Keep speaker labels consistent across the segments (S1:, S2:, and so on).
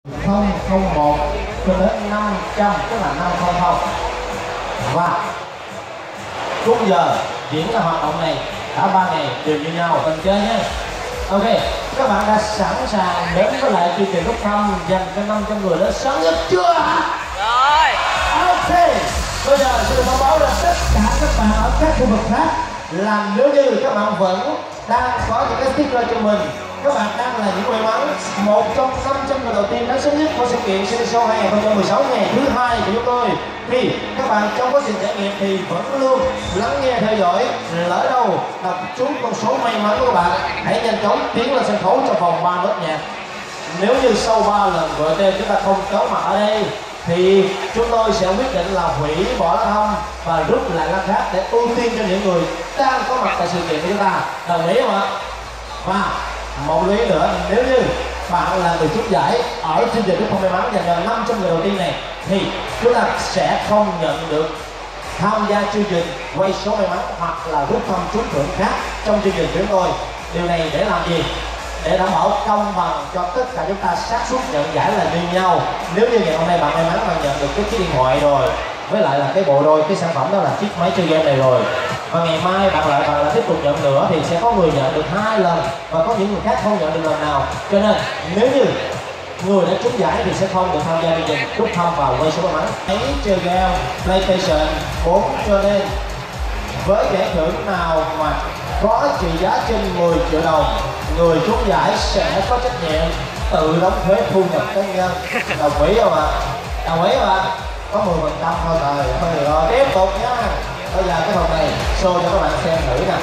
S1: 001 cho đến 500, tức là 500. Và khung giờ diễn ra hoạt động này cả 3 ngày đều như nhau. Mình chơi nhé. Ok, các bạn đã sẵn sàng đến với lại chương trình rút thăm dành cho 500 người đến sớm nhất chưa ạ?
S2: Rồi.
S1: Ok, bây giờ xin thông báo đến tất cả các bạn ở các khu vực khác là nếu như các bạn vẫn đang có những cái sticker cho mình, các bạn đang là những may mắn một trong 500 người đầu tiên đến sớm nhất của sự kiện City Show 2016 ngày thứ 2 của chúng tôi, thì các bạn trong quá trình trải nghiệm thì vẫn luôn lắng nghe theo dõi, lỡ đâu đọc trúng con số may mắn của các bạn hãy nhanh chóng tiến lên sân khấu trong vòng 3 nốt nhạc. Nếu như sau 3 lần gọi tên chúng ta không có mặt ở đây thì chúng tôi sẽ quyết định là hủy bỏ lá thông và rút lại lá khác để ưu tiên cho những người đang có mặt tại sự kiện của chúng ta. Đồng ý không ạ? Và một lưu ý nữa, nếu như bạn là người trúng giải ở chương trình rút thăm may mắn dành cho 500 người đầu tiên này thì chúng ta sẽ không nhận được tham gia chương trình quay số may mắn hoặc là rút thăm trúng thưởng khác trong chương trình của chúng tôi. Điều này để làm gì? Để đảm bảo công bằng cho tất cả chúng ta, xác suất nhận giải là như nhau. Nếu như ngày hôm nay bạn may mắn bạn nhận được cái chiếc điện thoại rồi, với lại là cái bộ đôi cái sản phẩm đó là chiếc máy chơi game này rồi, và ngày mai bạn lại tiếp tục nhận nữa thì sẽ có người nhận được 2 lần và có những người khác không nhận được lần nào. Cho nên nếu như người đã trúng giải thì sẽ không được tham gia chương trình rút thăm và quay số may mắn. Hãy chơi game PlayStation 4 cho nên với giải thưởng nào mà có trị giá trên 10 triệu đồng, người trúng giải sẽ có trách nhiệm tự đóng thuế thu nhập cá nhân. Đồng ý không ạ? Đồng ý không ạ? Có 10% thôi rồi. Tiếp tục nhá. Bây giờ cái phần này show cho các bạn xem thử nè.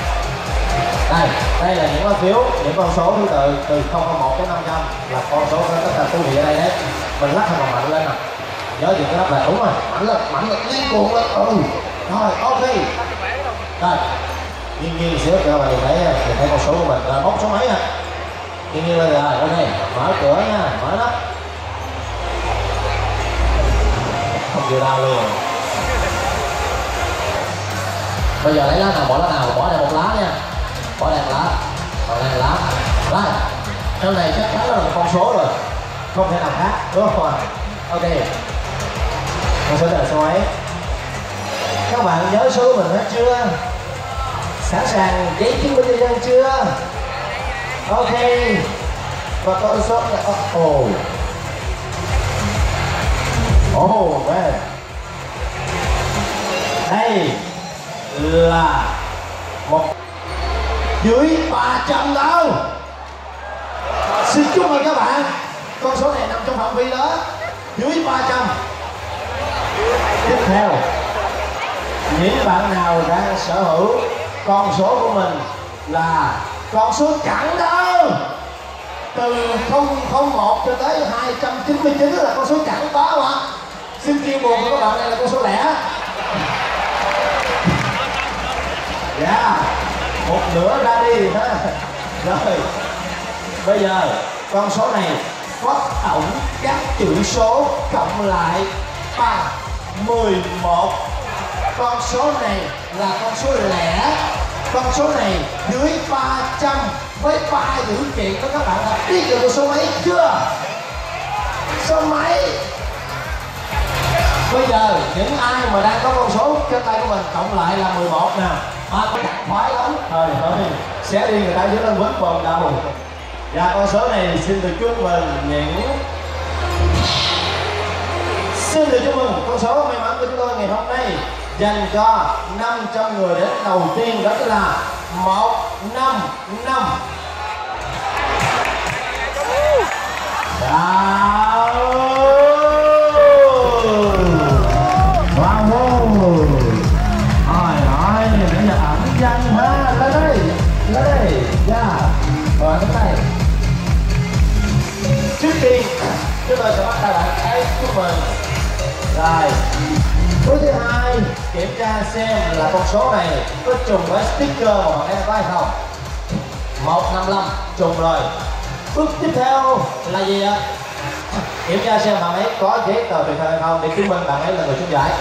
S1: Đây là những con phiếu, những con số thứ tự từ 001 đến 500 là con số rất là thú vị ở đây đấy. Mình lắc thật mạnh lên nè. Nhớ gì cái lắc là đúng rồi, mạnh lên liên cuộn lên. Rồi, ok. Rồi, nghiêng xíu cho các bạn nhìn thấy con số của mình là bốc số mấy à? Nghiêng lên rồi, ok. Mở cửa nha, mở đó. Không chịu đau luôn. Bây giờ lấy lá nào, bỏ đây một lá nha. Bỏ đây một lá, Rồi, trong này chắc chắn là một con số rồi, không thể nào khác, đúng không ạ? Ok. Con số là số ấy. Các bạn nhớ số của mình hết chưa? Sẵn sàng giấy chứng minh nhân dân chưa? Ok. Và con số là man. Đây là một dưới 300 đâu. Xin chúc mừng các bạn, con số này nằm trong phạm vi đó, dưới 300. Tiếp theo, những bạn nào đang sở hữu con số của mình là con số chẵn đâu, từ 001 cho tới 299 là con số chẵn có không ạ? Xin chia buồn của các bạn, này là con số lẻ. Dạ, một nửa ra đi ha. Rồi, bây giờ con số này có tổng các chữ số cộng lại bằng 11. Con số này là con số lẻ. Con số này dưới 300 với 3 dữ kiện đó, các bạn đã biết được con số mấy chưa? Số mấy? Bây giờ những ai mà đang có con số trên tay của mình cộng lại là 11 nè. Có khoái lắm. Thôi sẽ đi người ta dưới lên vứt bồn đầu. Và con số này xin được chúc mừng những con số may mắn của chúng tôi ngày hôm nay dành cho 500 người đến đầu tiên, đó là 155. Để là ẩn danh ha. Lên đây. Rồi đến đây. Trước tiên chúng tôi sẽ bắt đầu đặt cái chúc mừng. Rồi, bước thứ hai, kiểm tra xem là con số này có trùng với sticker mà bạn đang có hay không. 155 trùng rồi. Bước tiếp theo là gì ạ? Kiểm tra xem bạn ấy có giấy tờ tùy thân hay không để chứng minh bạn ấy là người trúng giải.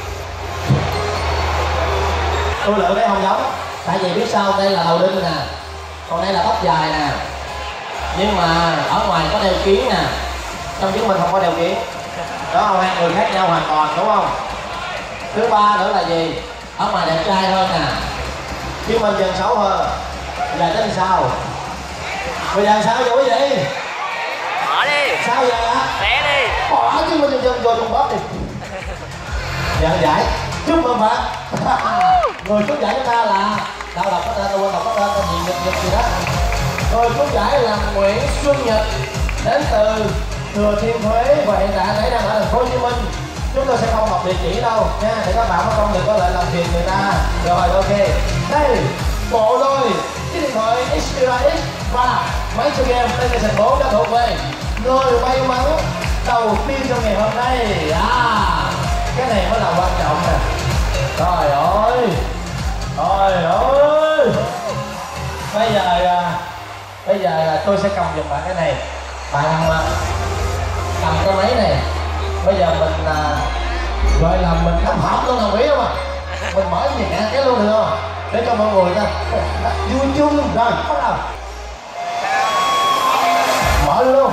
S1: Tôi lượng đây không giống, tại vì biết sao, đây là đầu đinh nè, còn đây là tóc dài nè, nhưng mà ở ngoài có đeo kiếng nè, trong chúng mình không có điều kiện đó, hai người khác nhau hoàn toàn đúng không? Thứ ba nữa là gì? Ở ngoài đẹp trai hơn nè, chứ mình dần xấu hơn. Giờ tính sao? Bây giờ sao vậy quý vị?
S2: Bỏ đi.
S1: Sao vậy hả?
S2: Té đi.
S1: Bỏ chứ mình dần vô trong bóp đi. Nhận giải. Chúc mừng bạn. Người trúng giải chúng ta là đâu đọc có tên, tôi quên đọc có tên gì Nhật gì đó. Người trúng giải là Nguyễn Xuân Nhật đến từ Thừa Thiên Huế và hiện tại nãy đang ở thành phố Hồ Chí Minh. Chúng tôi sẽ không đọc địa chỉ đâu nha, để các bạn không được có lại làm phiền người ta. Rồi ok. Đây bộ đôi chiếc điện thoại Xperia X và máy chơi game PlayStation 4 đã thuộc về người may mắn đầu tiên trong ngày hôm nay. Cái này mới là quan trọng nè. Trời ơi, trời ơi. Bây giờ tôi sẽ cầm giùm bạn cái này. Bạn cầm cái máy này. Bây giờ mình gọi là mình đâm hỏng luôn, đồng ý không ạ? Mình mở nhẹ cái luôn được không? Để cho mọi người ta vui chung luôn. Rồi bắt đầu mở luôn.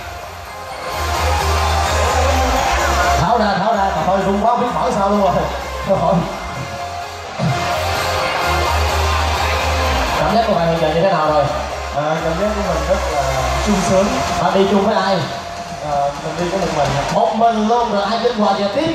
S1: Tháo ra mà thôi rung quá biết mở sao luôn rồi. Thôi. Cảm giác của bạn hiện giờ như thế nào rồi?
S3: Cảm giác của mình rất là sung sướng.
S1: Bạn đi chung với ai?
S3: Mình đi có mình.
S1: Một mình luôn rồi, ai linh quà về tiếp?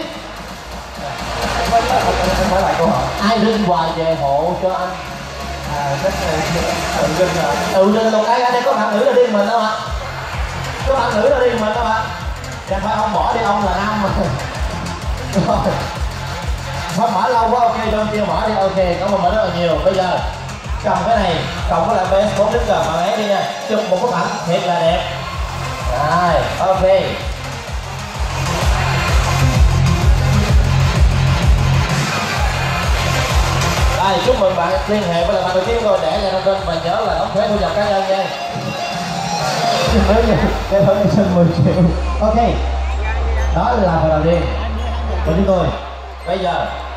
S3: Em hỏi lại câu hỏi.
S1: Ai linh quà về hộ cho anh?
S3: Chắc là tự linh à.
S1: Tự linh luôn. Ai ở đây có bạn nữ là đi mình đâu ạ? Có bạn nữ là đi mình đâu ạ? Chẳng phải ông bỏ đi, ông là nam mà. Rồi. Thôi mở lâu quá, ok, đơn chưa mở đi, ok, cảm ơn mở rất là nhiều. Bây giờ cầm cái này, cộng với lại PS4 đứng gần bạn ấy đi nha. Chụp một bức ảnh thiệt là đẹp. Rồi, ok. Đây, chúc mừng bạn liên hệ với lại bạn đầu tiên rồi để lại thông tin và nhớ là đóng thuế thu nhập cá nhân nha. Cái thuế nhân sinh 10 triệu. Ok. Đó là phần đầu tiên của chúng tôi. Bây giờ